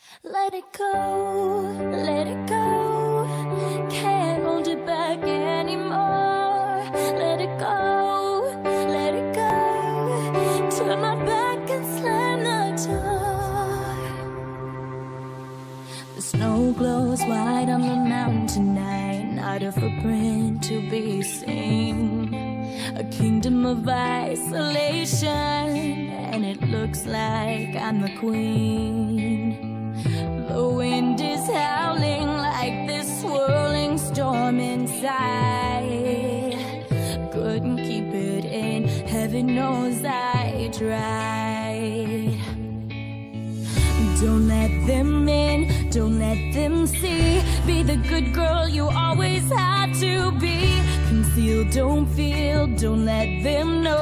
Let it go, let it go. Can't hold it back anymore. Let it go, let it go. Turn my back and slam the door. The snow glows white on the mountain tonight, not a footprint to be seen. A kingdom of isolation, and it looks like I'm the queen. The wind is howling like this swirling storm inside. Couldn't keep it in, heaven knows I tried. Don't let them in, don't let them see. Be the good girl you always had to be. Conceal, don't feel, don't let them know.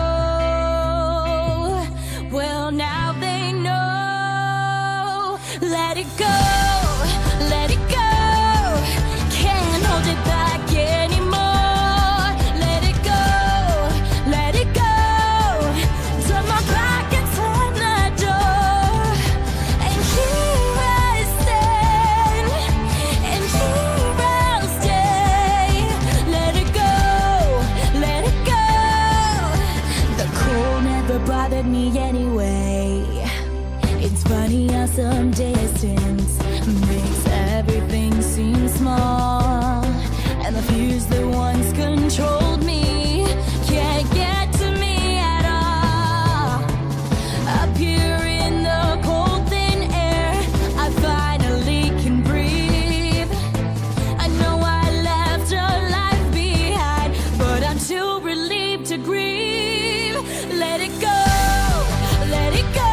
Well, now they know. Let it go, let it go. Can't hold it back anymore. Let it go, let it go. Turn my back and slam the door. And here I stand, and here I'll stay. Let it go, let it go. The cold never bothered me anyway. It's funny how some distance makes everything seem small, and the fears that once controlled me can't get to me at all. Up here in the cold thin air, I finally can breathe. I know I left a life behind, but I'm too relieved to grieve. Let it go, let it go.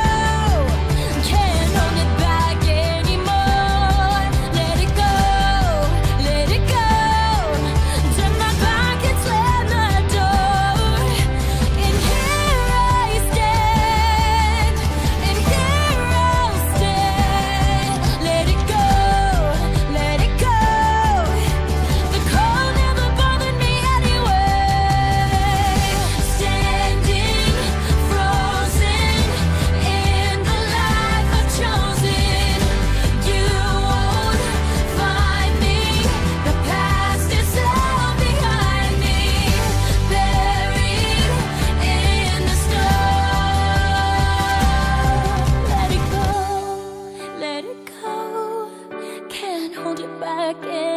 Hold it back.